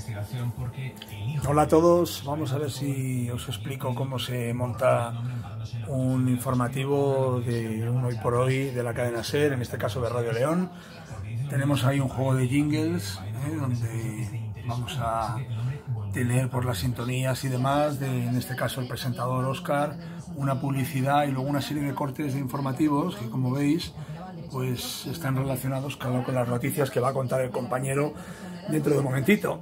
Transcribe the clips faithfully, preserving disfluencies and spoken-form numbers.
Hola a todos, vamos a ver si os explico cómo se monta un informativo de un Hoy por Hoy de la cadena SER, en este caso de Radio León. Tenemos ahí un juego de jingles, ¿eh? donde vamos a tener por las sintonías y demás, de, en este caso el presentador Óscar, una publicidad y luego una serie de cortes de informativos que, como veis, pues están relacionados con las noticias que va a contar el compañero dentro de un momentito.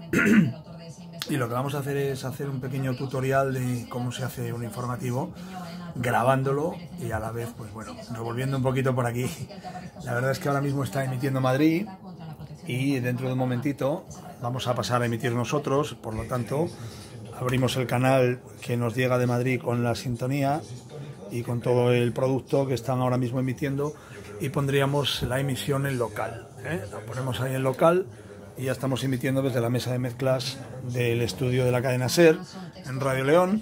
Y lo que vamos a hacer es hacer un pequeño tutorial de cómo se hace un informativo, grabándolo y a la vez, pues bueno, revolviendo un poquito por aquí. La verdad es que ahora mismo está emitiendo Madrid y dentro de un momentito vamos a pasar a emitir nosotros, por lo tanto abrimos el canal que nos llega de Madrid con la sintonía y con todo el producto que están ahora mismo emitiendo, y pondríamos la emisión en local, ¿eh? La ponemos ahí en local y ya estamos emitiendo desde la mesa de mezclas del estudio de la cadena SER en Radio León.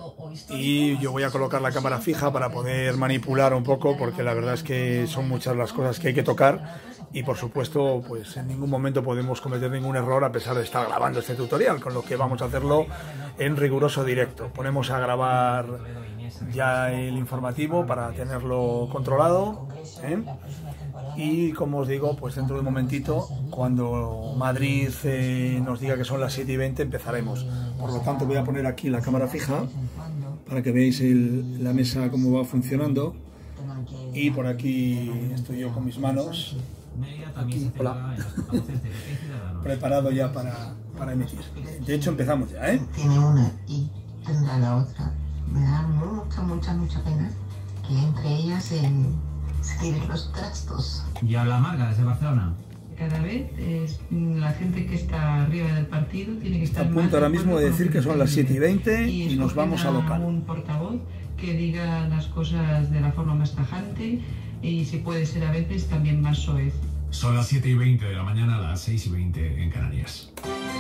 Y yo voy a colocar la cámara fija para poder manipular un poco, porque la verdad es que son muchas las cosas que hay que tocar y, por supuesto, pues en ningún momento podemos cometer ningún error a pesar de estar grabando este tutorial, con lo que vamos a hacerlo en riguroso directo. Ponemos a grabar ya el informativo para tenerlo controlado, ¿eh? Y como os digo, pues dentro de un momentito, cuando Madrid eh, nos diga que son las siete y veinte, empezaremos. Por lo tanto, voy a poner aquí la cámara fija para que veáis el, la mesa cómo va funcionando. Y por aquí estoy yo con mis manos, aquí, hola, preparado ya para, para emitir. De hecho, empezamos ya, ¿eh? Tiene una y tendrá la otra. Me da mucha, mucha, mucha pena que entre ellas en tiren los trastos. Y habla Marga desde Barcelona. Cada vez es, la gente que está arriba del partido tiene que estar a punto ahora mismo de decir que son las siete y veinte y, y nos vamos a local. Un portavoz que diga las cosas de la forma más tajante y, si puede ser a veces, también más soez. Son las siete y veinte de la mañana, las seis y veinte en Canarias.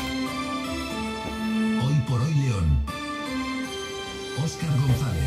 Hoy por Hoy León. Óscar González.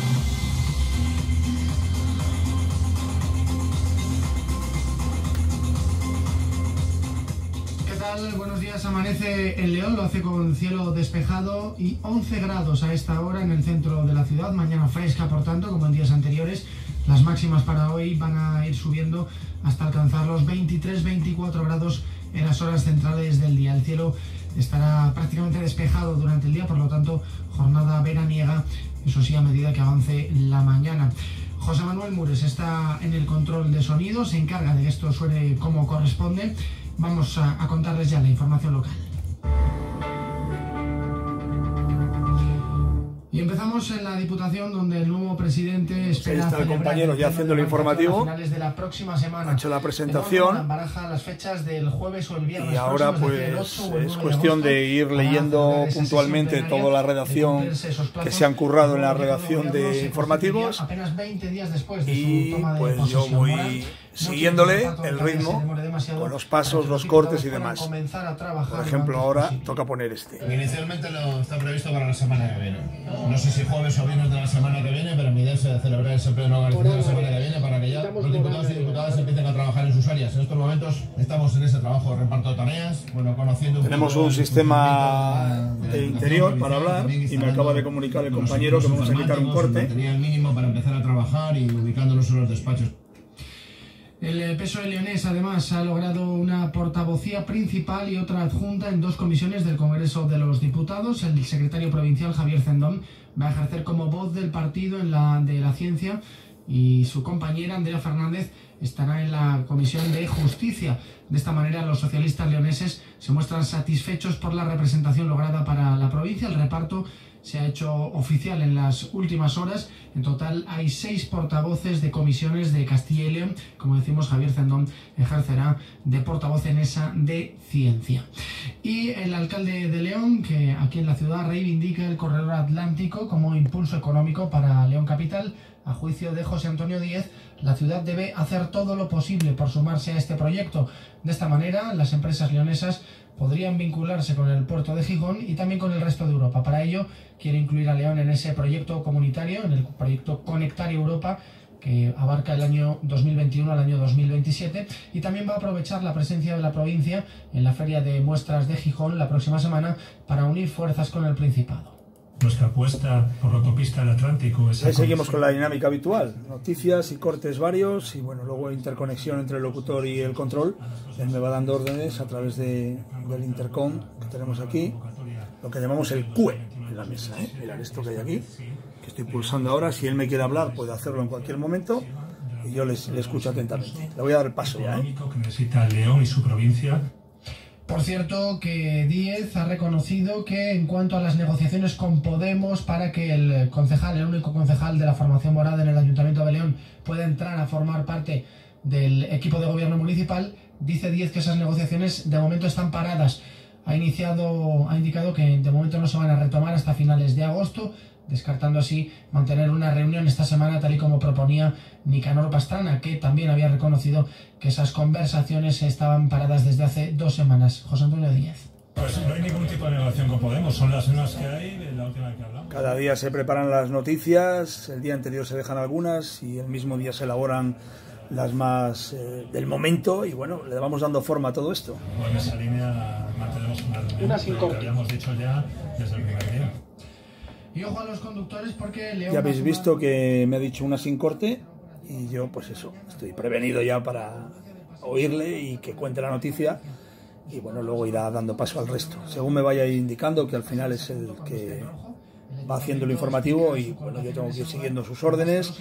Buenos días, amanece en León, lo hace con cielo despejado y once grados a esta hora en el centro de la ciudad, mañana fresca por tanto, como en días anteriores. Las máximas para hoy van a ir subiendo hasta alcanzar los veintitrés veinticuatro grados en las horas centrales del día. El cielo estará prácticamente despejado durante el día, por lo tanto jornada veraniega, eso sí, a medida que avance la mañana. José Manuel Mures está en el control de sonido, se encarga de que esto suene como corresponde. Vamos a, a contarles ya la información local. Y empezamos en la Diputación, donde el nuevo presidente espera. Ahí está el compañero ya haciendo el informativo. A finales de la próxima semana. Ha hecho la presentación. Baraja las fechas del jueves o el viernes. Y ahora pues es cuestión de ir leyendo puntualmente toda la redacción que se han currado en la redacción de informativos. Apenas veinte días después de y su toma de pues posesión. yo voy siguiéndole el ritmo con los pasos, los cortes y demás. Por ejemplo, ahora toca poner este. Inicialmente lo está previsto para la semana que viene. No sé si jueves o viernes de la semana que viene, pero mi idea es celebrar ese pleno organizado la semana que viene para que ya los diputados y diputadas empiecen a trabajar en sus áreas. En estos momentos estamos en ese trabajo de reparto de tareas, bueno, conociendo un Tenemos un sistema de interior para hablar y me acaba de comunicar el compañero que vamos a quitar un corte. Tenía el mínimo para empezar a trabajar y ubicándonos en los despachos. El P S O E leonés, además, ha logrado una portavocía principal y otra adjunta en dos comisiones del Congreso de los Diputados. El secretario provincial, Javier Cendón, va a ejercer como voz del partido en la de la ciencia, y su compañera, Andrea Fernández, estará en la Comisión de Justicia. De esta manera, los socialistas leoneses se muestran satisfechos por la representación lograda para la provincia. El reparto se ha hecho oficial en las últimas horas. En total hay seis portavoces de comisiones de Castilla y León. Como decimos, Javier Cendón ejercerá de portavoz en esa de ciencia. Y el alcalde de León, que aquí en la ciudad reivindica el corredor atlántico como impulso económico para León Capital. A juicio de José Antonio Díez, la ciudad debe hacer todo lo posible por sumarse a este proyecto. De esta manera, las empresas leonesas podrían vincularse con el puerto de Gijón y también con el resto de Europa. Para ello, quiere incluir a León en ese proyecto comunitario, en el proyecto Conectar Europa, que abarca el año dos mil veintiuno al año dos mil veintisiete, y también va a aprovechar la presencia de la provincia en la Feria de Muestras de Gijón la próxima semana para unir fuerzas con el Principado. Nuestra apuesta por la autopista del Atlántico es... Ahí seguimos con la dinámica habitual, noticias y cortes varios, y bueno, luego interconexión entre el locutor y el control. Él me va dando órdenes a través de, del intercom que tenemos aquí, lo que llamamos el Q E en la mesa, ¿eh? Mirad esto que hay aquí, que estoy pulsando ahora. Si él me quiere hablar puede hacerlo en cualquier momento y yo les, le escucho atentamente. Le voy a dar el paso ya, ¿eh? que necesita León y su provincia. Por cierto, que Díez ha reconocido que en cuanto a las negociaciones con Podemos para que el concejal, el único concejal de la formación morada en el Ayuntamiento de León, pueda entrar a formar parte del equipo de gobierno municipal, dice Díez que esas negociaciones de momento están paradas. Ha iniciado, ha indicado que de momento no se van a retomar hasta finales de agosto, descartando así mantener una reunión esta semana tal y como proponía Nicanor Pastrana, que también había reconocido que esas conversaciones estaban paradas desde hace dos semanas. José Antonio Díez. Pues no hay ningún tipo de negociación con Podemos, son las mismas que hay de la última que hablamos. Cada día se preparan las noticias, el día anterior se dejan algunas y el mismo día se elaboran las más eh, del momento, y bueno, le vamos dando forma a todo esto. En esa línea mantenemos una reunión, lo que habíamos dicho ya desde el primer día. Y ojo a los conductores porque León... Ya habéis visto que me ha dicho una sin corte y yo pues eso, estoy prevenido ya para oírle y que cuente la noticia, y bueno, luego irá dando paso al resto, según me vaya indicando, que al final es el que va haciendo lo informativo y bueno, yo tengo que ir siguiendo sus órdenes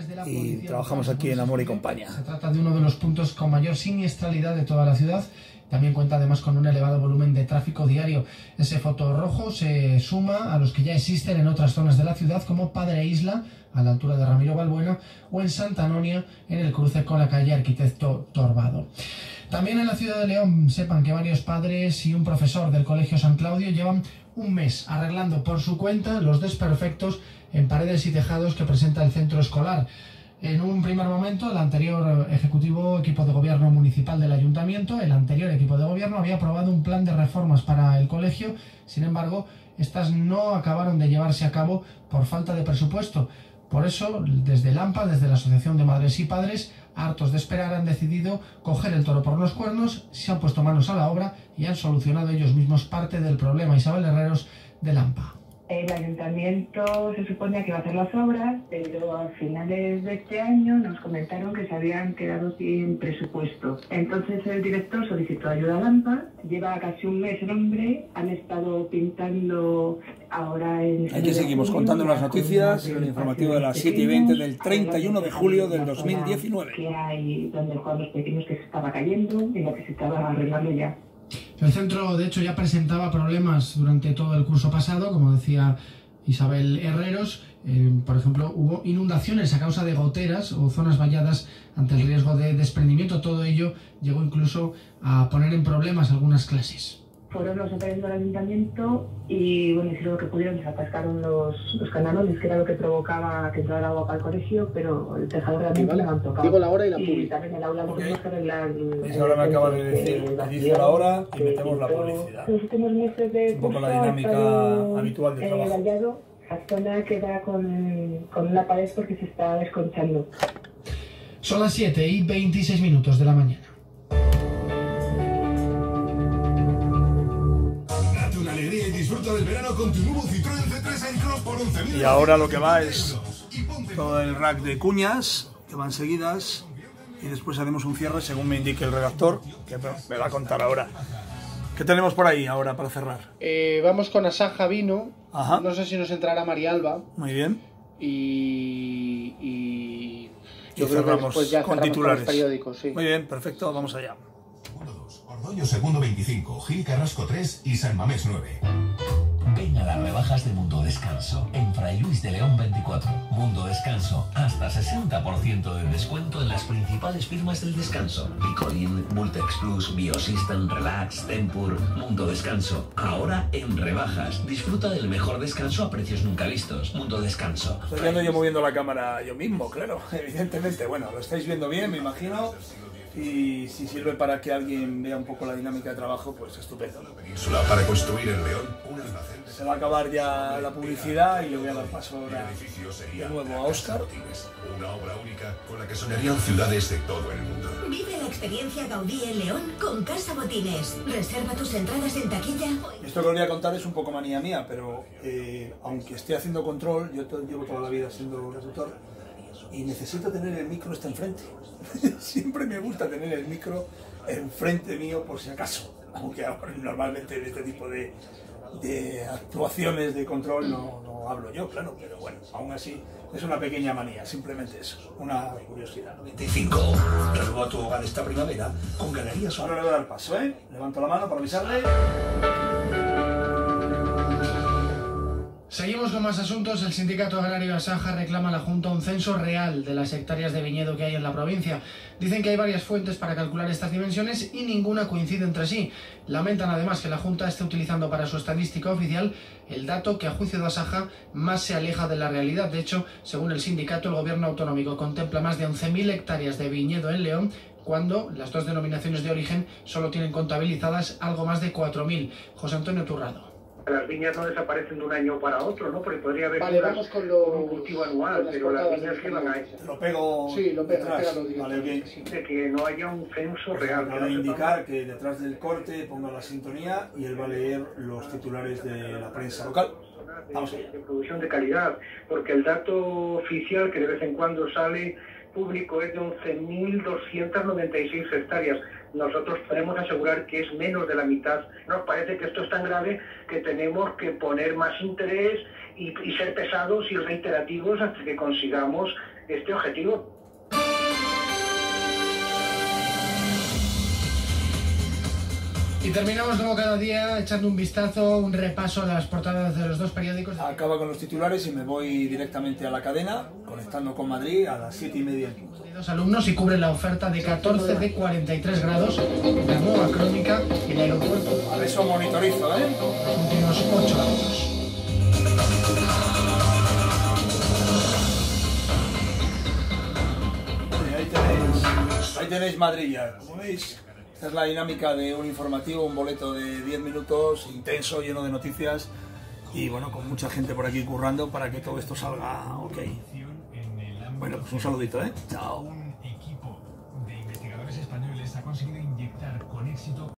y trabajamos aquí en Amor y Compañía. Se trata de uno de los puntos con mayor siniestralidad de toda la ciudad. También cuenta además con un elevado volumen de tráfico diario. Ese foco rojo se suma a los que ya existen en otras zonas de la ciudad, como Padre Isla, a la altura de Ramiro Balbuena, o en Santa Anonia, en el cruce con la calle Arquitecto Torbado. También en la ciudad de León, sepan que varios padres y un profesor del Colegio San Claudio llevan un mes arreglando por su cuenta los desperfectos en paredes y tejados que presenta el centro escolar. En un primer momento, el anterior ejecutivo equipo de gobierno municipal del ayuntamiento, el anterior equipo de gobierno, había aprobado un plan de reformas para el colegio. Sin embargo, estas no acabaron de llevarse a cabo por falta de presupuesto. Por eso, desde el AMPA, desde la Asociación de Madres y Padres, hartos de esperar, han decidido coger el toro por los cuernos, se han puesto manos a la obra y han solucionado ellos mismos parte del problema. Isabel Herreros, del AMPA. El ayuntamiento se suponía que iba a hacer las obras, pero a finales de este año nos comentaron que se habían quedado sin presupuesto. Entonces el director solicitó ayuda al AMPA, lleva casi un mes el hombre, han estado pintando ahora en... Aquí seguimos contando las noticias, el informativo de las siete y veinte del treinta y uno de julio del dos mil diecinueve. Que hay donde juegan los pequeños que se estaba cayendo y necesitaba arreglarlo ya. El centro, de hecho, ya presentaba problemas durante todo el curso pasado, como decía Isabel Herreros. Eh, por ejemplo, hubo inundaciones a causa de goteras o zonas valladas ante el riesgo de desprendimiento. Todo ello llegó incluso a poner en problemas algunas clases. Fueron los operarios del ayuntamiento y bueno, hicieron lo que pudieron, se atascaron los, los canalones, que era lo que provocaba que entrara agua para el colegio, pero el tejador realmente no han tocado. Digo la hora y la y publicidad. también el aula Okay. tenemos que arreglar. Esa ahora me acaba de decir, dice la hora y metemos la publicidad. Los últimos meses de un poco la dinámica habitual de trabajo. Vallado, la zona queda con, con una pared porque se está desconchando. Son las siete y veintiséis minutos de la mañana. Disfruta del verano con tu nuevo Citroën C tres N-Cross por once mil. Y ahora lo que va es todo el rack de cuñas que van seguidas y después haremos un cierre según me indique el redactor, que me va a contar ahora. ¿Qué tenemos por ahí ahora para cerrar? Eh, vamos con Asaja Vino. Ajá. No sé si nos entrará María Alba. Muy bien. Y, y yo y creo que después ya con titulares. Con los periódicos, sí. Muy bien, perfecto, vamos allá. Ordoño segundo veinticinco, Gil Carrasco tres y San Mamés nueve. Ven a las rebajas de Mundo Descanso en Fray Luis de León veinticuatro. Mundo Descanso, hasta sesenta por ciento de descuento en las principales firmas del descanso. Picolín, Multex Plus, Biosystem, Relax, Tempur. Mundo Descanso, ahora en rebajas. Disfruta del mejor descanso a precios nunca vistos. Mundo Descanso. Estoy viendo yo moviendo la cámara yo mismo, claro, evidentemente. Bueno, lo estáis viendo bien, me imagino. Y si sirve para que alguien vea un poco la dinámica de trabajo, pues estúpido. Península para construir en León un almacén. Se va a acabar ya la publicidad y le voy a dar paso ahora de nuevo a Óscar. Una obra única con la que soñarían ciudades de todo el mundo. Vive la experiencia Gaudí en León con Casa Botines. Reserva tus entradas en taquilla. Esto que os voy a contar es un poco manía mía, pero eh, aunque esté haciendo control, yo to- llevo toda la vida siendo locutor y necesito tener el micro este enfrente. Siempre me gusta tener el micro enfrente mío por si acaso, aunque ahora normalmente en este tipo de, de actuaciones de control no, no hablo yo, claro, pero bueno, aún así es una pequeña manía, simplemente eso, una curiosidad. veinticinco. Renueva tu hogar esta primavera con Galerías. Ahora le voy a dar paso, ¿eh? Levanto la mano para avisarle. Seguimos con más asuntos. El sindicato agrario Asaja reclama a la Junta un censo real de las hectáreas de viñedo que hay en la provincia. Dicen que hay varias fuentes para calcular estas dimensiones y ninguna coincide entre sí. Lamentan además que la Junta esté utilizando para su estadística oficial el dato que a juicio de Asaja más se aleja de la realidad. De hecho, según el sindicato, el gobierno autonómico contempla más de once mil hectáreas de viñedo en León, cuando las dos denominaciones de origen solo tienen contabilizadas algo más de cuatro mil. José Antonio Turrado. Las viñas no desaparecen de un año para otro, ¿no? Porque podría haber Vale, vamos con lo, un cultivo anual, pero las viñas que van a Te lo pego Sí, lo pega, detrás. pégalo Vale, bien. de que no haya un censo real. Acaba de indicar que detrás del corte ponga la sintonía y él va a leer los titulares de la prensa local. Vamos allá. De producción de calidad, porque el dato oficial que de vez en cuando sale público es de once mil doscientas noventa y seis hectáreas. Nosotros podemos asegurar que es menos de la mitad. Nos parece que esto es tan grave que tenemos que poner más interés y, y ser pesados y reiterativos hasta que consigamos este objetivo. Y terminamos como cada día echando un vistazo, un repaso a las portadas de los dos periódicos. Acaba con los titulares y me voy directamente a la cadena, conectando con Madrid a las siete y media en punto. Dos alumnos y cubre la oferta de catorce de cuarenta y tres grados, la nueva crónica en el aeropuerto. A eso monitorizo, ¿eh? Los últimos ocho años. Sí, ahí tenéis, ahí tenéis Madrid ya, como veis. Esta es la dinámica de un informativo, un boleto de diez minutos, intenso, lleno de noticias y bueno, con mucha gente por aquí currando para que todo esto salga ok. Bueno, pues un saludito, ¿eh? Chao. Un equipo de investigadores españoles ha conseguido inyectar con éxito